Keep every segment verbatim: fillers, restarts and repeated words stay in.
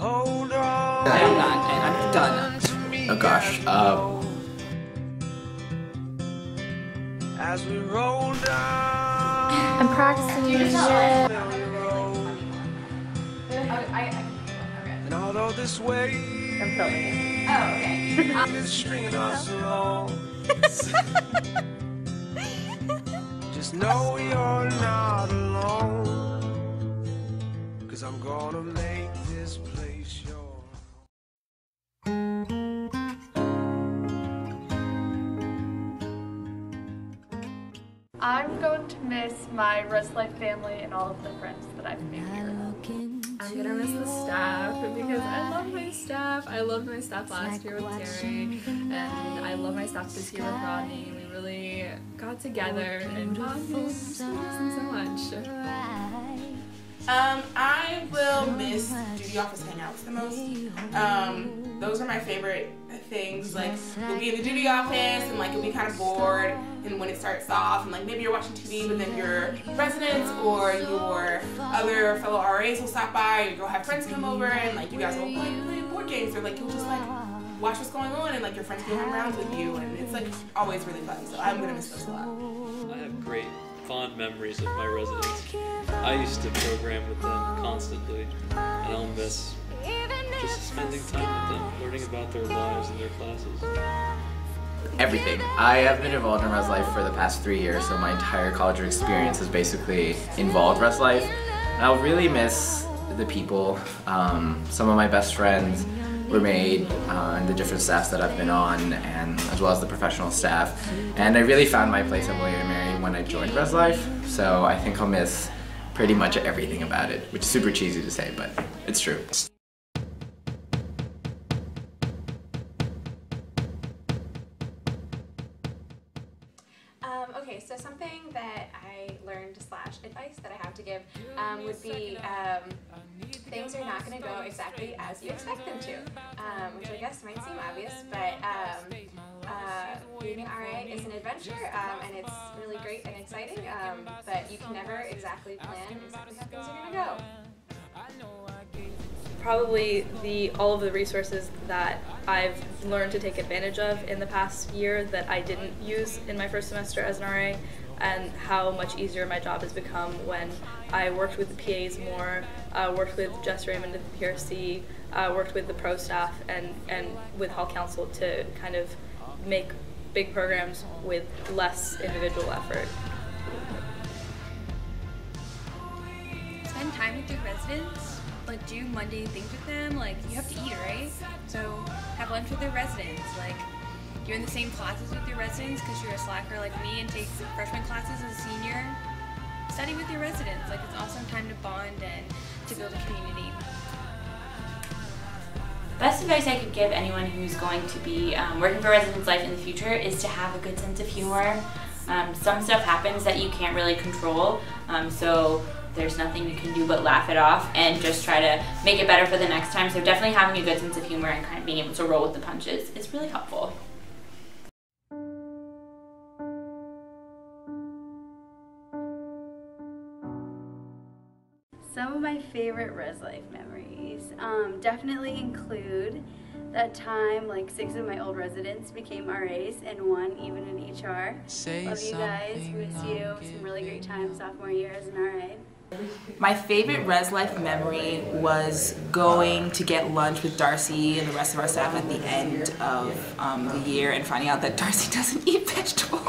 Hold on. I am not, and I'm done. Oh gosh. Uh, As we roll down. I'm practicing music. And although this way I'm filming it. Oh, okay. is stringing us along, just know you're not alone, 'cause I'm gonna make this place yours. I'm going to miss my Res Life family and all of the friends that I've made here. I'm gonna miss the staff because I love my staff. I loved my staff last year with Terry, and I love my staff this year with Rodney. We really got together and Rodney just loves them so much. Um, I will miss duty office hangouts the most. Um, those are my favorite things. Like, you'll be in the duty office and like you'll be kind of bored, and when it starts off, and like maybe you're watching T V, but then your residents or your other fellow R As will stop by, or you'll have friends come over, and like you guys will play, play board games, or like you'll just like watch what's going on, and like your friends can have rounds with you, and it's like always really fun. So I'm gonna miss those a lot. I have great fond memories of my residents. I used to program with them constantly, and I'll miss just spending time with them, learning about their lives and their classes. everything. I have been involved in Res Life for the past three years, so my entire college experience has basically involved Res Life. And I'll really miss the people. Um, some of my best friends were made uh, in the different staffs that I've been on, and as well as the professional staff. And I really found my place at William and Mary when I joined Res Life, so I think I'll miss pretty much everything about it, which is super cheesy to say, but it's true. Um, okay, so something that I learned slash advice that I have to give um, would be um, things are not going to go exactly as you expect them to, um, which I guess might seem obvious, but um, uh, being an R A is an adventure, um, and it's really great and exciting, um, but you can never exactly plan exactly how things are going to go. Probably the all of the resources that I've learned to take advantage of in the past year that I didn't use in my first semester as an R A, and how much easier my job has become when I worked with the P As more, uh, worked with Jess Raymond at the P R C, uh, worked with the pro staff and, and with Hall Council to kind of make big programs with less individual effort. Spend time with your residents. Like, do mundane things with them. Like, you have to eat, right? So have lunch with their residents. Like, you're in the same classes with your residents because you're a slacker like me and take freshman classes as a senior. Study with your residents. Like, it's awesome time to bond and to build a community. Best advice I could give anyone who's going to be um, working for Residence Life in the future is to have a good sense of humor. Um, some stuff happens that you can't really control, um, so there's nothing you can do but laugh it off and just try to make it better for the next time. So definitely having a good sense of humor and kind of being able to roll with the punches is really helpful. Some of my favorite Res Life memories um, definitely include that time like six of my old residents became R As and one even in H R. Say Love you guys, miss you. Some really great times sophomore year as an R A. My favorite Res Life memory was going to get lunch with Darcy and the rest of our staff at the end of um, the year and finding out that Darcy doesn't eat vegetables.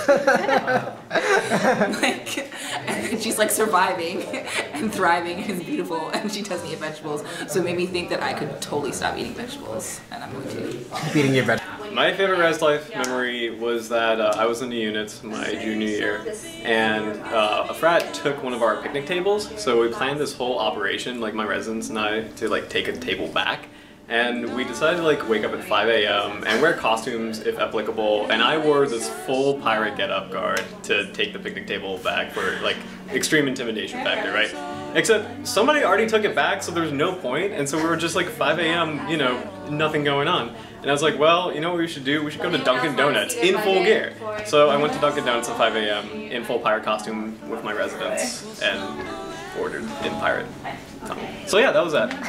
like, and she's like surviving and thriving and is beautiful, and she doesn't eat vegetables. So it made me think that I could totally stop eating vegetables, and I'm going to. Keep eating your vegetables. My favorite Res Life memory was that uh, I was in the unit my junior year, and uh, a frat took one of our picnic tables, so we planned this whole operation, like my residents and I, to like take a table back. And we decided to like wake up at five A M and wear costumes if applicable, and I wore this full pirate get-up guard to take the picnic table back for like extreme intimidation factor, right? Except somebody already took it back, so there's no point, and so we were just like five A M, you know, nothing going on. And I was like, well, you know what we should do? We should go to Dunkin' Donuts in full gear. So I went to Dunkin' Donuts at five A M in full pirate costume with my residents and ordered in pirate. So yeah, that was that.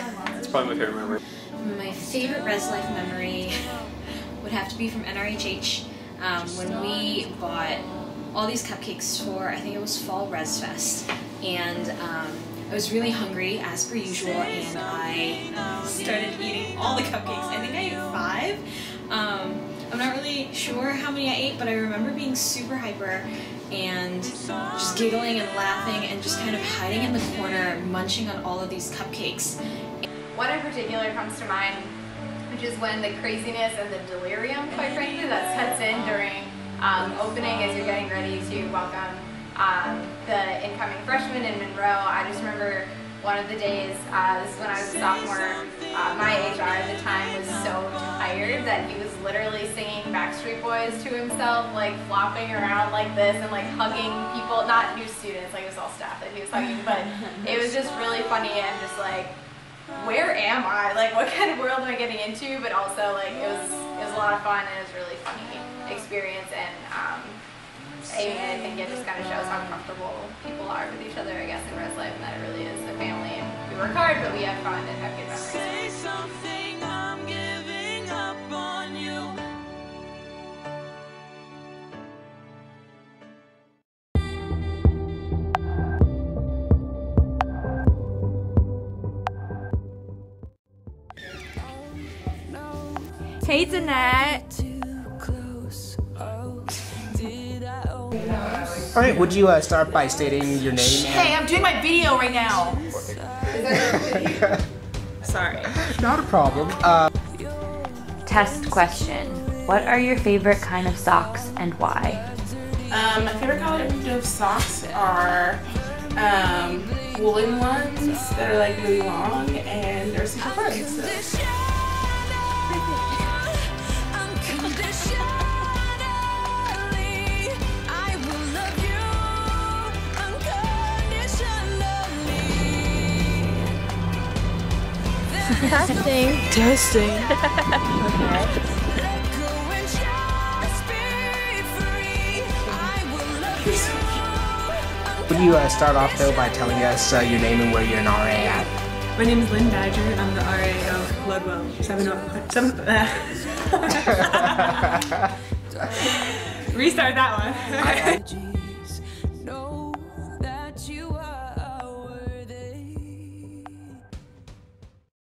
probably my favorite memory. My favorite Res Life memory would have to be from N R H H um, when we bought all these cupcakes for, I think it was Fall Res Fest, and um, I was really hungry as per usual, and I started eating all the cupcakes. I think I ate five. Um, I'm not really sure how many I ate, but I remember being super hyper and just giggling and laughing and just kind of hiding in the corner, munching on all of these cupcakes. One in particular comes to mind, which is when the craziness and the delirium, quite frankly, that sets in during um, opening as you're getting ready to welcome um, the incoming freshmen in Monroe. I just remember one of the days, uh, this is when I was a sophomore, uh, my H R at the time was so tired that he was literally singing Backstreet Boys to himself, like flopping around like this and like hugging people, not new students, like it was all staff that he was hugging, but it was just really funny and just like, where am I? Like, what kind of world am I getting into? But also, like, it was it was a lot of fun and it was a really funny experience. And um, I, I think it just kind of shows how comfortable people are with each other, I guess, in Res Life, and that it really is a family. And we work hard, but we have fun and have good memories. Say something, I'm giving up on you. Hey, Danette. All right, would you uh, start by stating your name? Hey, I'm doing my video right now. Sorry. Not a problem. Uh, Test question. What are your favorite kind of socks and why? Um, my favorite kind of socks are um, woolen ones that are like really long and they're super fun. So. Testing. Testing. Okay. would you uh, start off though by telling us uh, your name and where you're an R A at? My name is Lynn Badger and I'm the R A of Ludwell. Seven oh seven. Uh. Restart that one.